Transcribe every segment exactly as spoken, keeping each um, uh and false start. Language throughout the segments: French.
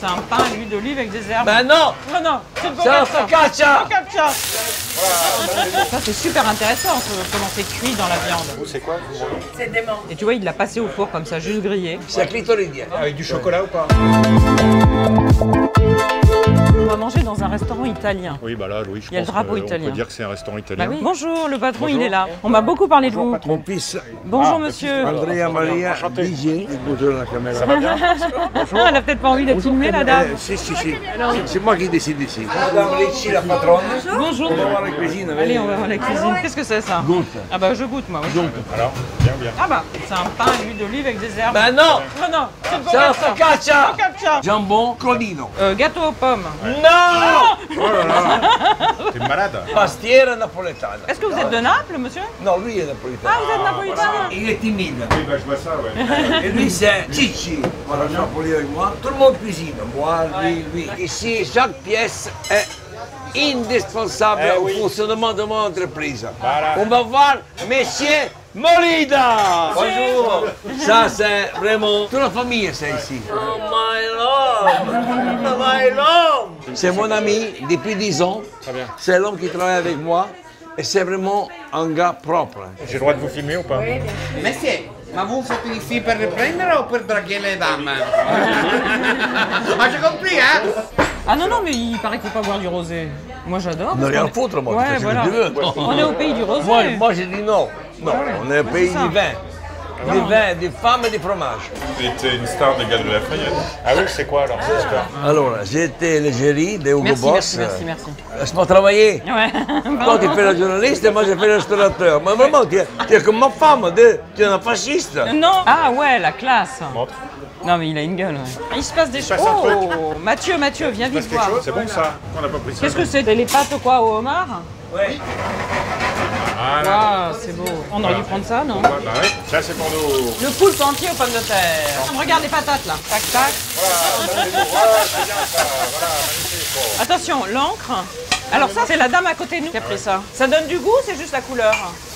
C'est un pain à l'huile d'olive avec des herbes. Ben non. Non, non, c'est une C'est un focaccia. focaccia. Ça, c'est super intéressant, comment c'est cuit dans la viande. Vous, c'est quoi? C'est dément. Et tu vois, il l'a passé au four comme ça, juste grillé. C'est clitoridien. Avec du chocolat ou pas? On va manger dans un restaurant italien. Oui, bah là, oui, je Il y a le pense drapeau qu'on italien. peut dire que c'est un restaurant italien. Bah oui. Bonjour, le patron, Bonjour. il est là. On m'a beaucoup parlé de vous. Mon fils, Bonjour, Ah, monsieur. Andrea Maria Enchanté. Didier, bonjour la caméra. Ça va bien? Elle a peut-être pas envie d'être filmée, la dame. Eh, si, si, si. C'est moi qui décide ici. Madame Ricci, la patronne. Bonjour. On va voir la cuisine. Allez, on va voir la cuisine. Qu'est-ce que c'est ça? Goûte. Ah bah je goûte moi. Oui. Alors, bien, bien. Ah bah c'est un pain à l'huile d'olive avec des herbes. Ben non. Non non, c'est une C'est un focaccia. focaccia. Focaccia. Jambon Crodino. Euh, gâteau aux pommes. Non. Oh là là. T'es malade? Pastiera napoletana. Est-ce que vous êtes de Naples, monsieur? Non, lui est napolitain. Ah, vous êtes napolitain? Il est timide. Oui, bah je vois ça, ouais. Et lui, c'est Cicci. Voilà, Jean Poli avec moi. Tout le monde cuisine. Moi, lui, lui. Ici, chaque pièce est indispensable Eh au oui. fonctionnement de mon entreprise. Voilà. On va voir Monsieur Molida. Bonjour. Ça, c'est vraiment toute la famille, c'est ici. Oh my lord. Oh my lord. C'est mon ami depuis dix ans. Très bien. C'est l'homme qui travaille avec moi. Et c'est vraiment un gars propre. J'ai le droit de vous filmer ou pas? Monsieur, ma vous fotografie per riprendere o per draguer les dames? Ah, j'ai compris, hein? Ah non, non, mais il paraît qu'il faut pas boire du rosé. Moi j'adore. Non, parce rien qu'on à est- foutre, moi. Ouais, Tu fais ce que voilà. tu veux. On est au pays du rosé. Moi, moi j'ai dit non. Non, on est au pays c'est ça. du vin. Du vin, des femmes et des fromages. Vous êtes une star des Galeries Lafayette. Ah oui, c'est quoi alors cette histoire? Alors, j'étais l'égérie de Hugo Merci, Boss. merci, merci, merci. Laisse-moi travailler. Ouais. Toi, tu fais la journaliste et moi, je fais le restaurateur. Mais vraiment, tu es, tu es comme ma femme. Tu es, tu es un fasciste. Non. Ah ouais, la classe. Montre. Non mais il a une gueule. Ouais. Il se passe des choses. passe un truc. Oh, Mathieu, Mathieu, viens vite Quelque voir. chose? C'est bon ça? On n'a pas pris ça. Qu'est-ce que c'est? Les pâtes quoi au homard? Oui. Voilà. Ah, c'est beau. On aurait dû prendre ça, non? Bah, bah oui, ça c'est pour nous. Le poulpe entier aux pommes de terre. Regarde les patates là. Tac, tac. Voilà, voilà, c'est bien ça. Voilà, magnifique. Bon. Attention, l'encre. Alors ça, c'est la dame à côté de nous qui a pris ça. Ça donne du goût, c'est juste la couleur.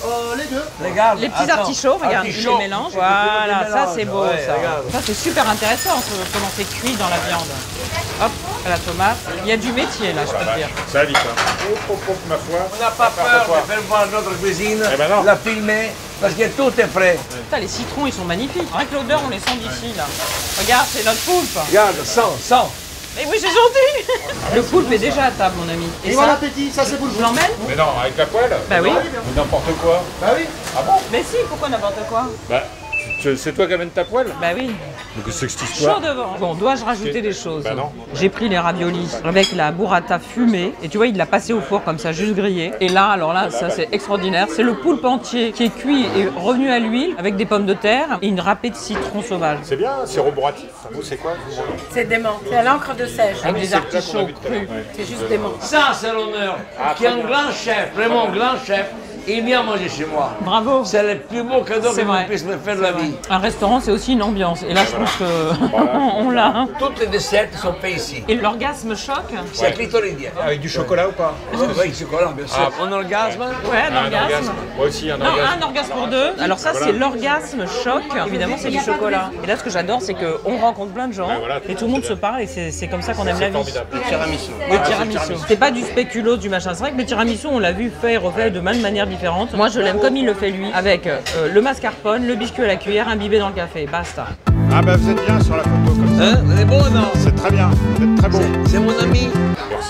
Regarde. Les petits attends. artichauts, regarde, ils Artichaut. les mélangent. C'est Voilà, des ça mélanges. c'est beau Ouais, ça. regarde. Ça c'est super intéressant, ce- comment c'est cuit dans la viande. Hop, la tomate. Il y a du métier là, je peux te dire. Ça vite, hein. Oh, oh, oh, ma foi. On n'a pas peur de faire voir notre cuisine, Eh ben non. la filmer, parce que tout est frais. Putain, les citrons, ils sont magnifiques. Rien que l'odeur, on les sent d'ici là. Regarde, c'est notre poulpe. Regarde, sans, sans. Mais oui, c'est gentil. Le poulpe est déjà à table, mon ami. Et Bon ça, appétit, ça c'est pour je l'emmène? Mais non, avec la poêle? Bah oui. Mais n'importe quoi. Bah oui. Ah bon? Mais si, pourquoi n'importe quoi? Bah, tu- c'est toi qui amènes ta poêle? Bah oui. Mais qu'est-ce que c'est que cette Chaud histoire? devant. Bon, dois-je rajouter des choses? Bah non. J'ai pris les raviolis avec la burrata fumée. Et tu vois, il l'a passé au four comme ça, juste grillé. Et là, alors là, ça c'est extraordinaire. C'est le poulpe entier qui est cuit et revenu à l'huile avec des pommes de terre et une râpée de citron sauvage. C'est bien, sirop bourratif. Vous, c'est quoi? C'est dément. C'est à l'encre de sèche. Avec des C'est le plat qu'on a artichauts vu tout à l'heure. crus. Ouais. C'est juste dément. Ça, c'est l'honneur. Qui est un grand chef, vraiment un grand chef. Il vient manger chez moi. Bravo. C'est le plus beau cadeau C'est que vrai. vous puissiez me faire de la vie. Un restaurant, c'est aussi une ambiance. Et là, je pense que on l'a. hein. Toutes les desserts sont faits ici. Et l'orgasme choc? C'est clitoridien. Avec du chocolat ou pas? Avec du chocolat, bien sûr. Un orgasme. Ouais, un Un orgasme. orgasme. Moi aussi, un Non, orgasme. un orgasme pour deux. Alors ça, Voilà. c'est l'orgasme choc. Évidemment, c'est du chocolat. Et là, ce que j'adore, c'est qu'on rencontre plein de gens voilà. et tout le monde se parle et c'est c'est comme ça qu'on aime la vie. Formidable. Le tiramisu. C'est pas du spéculoos, du machin. C'est vrai que le tiramisu, on l'a vu fait et refait de maintes manières différentes. Moi, je l'aime comme il le fait lui, avec euh, le mascarpone, le biscuit à la cuillère, imbibé dans le café. Basta. Ah bah vous êtes bien sur la photo comme ça. Hein? Vous êtes bon ou non? C'est très bien, vous êtes très beau. C'est- C'est mon ami. Merci.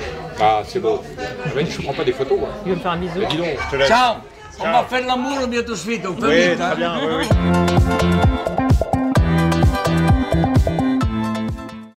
Ah, c'est beau. Mais je prends pas des photos, moi. Il veut me faire un bisou. Dis donc, je te laisse. Ciao. On va faire l'amour bientôt suite. On peut Oui, vite, hein? très bien, oui, oui.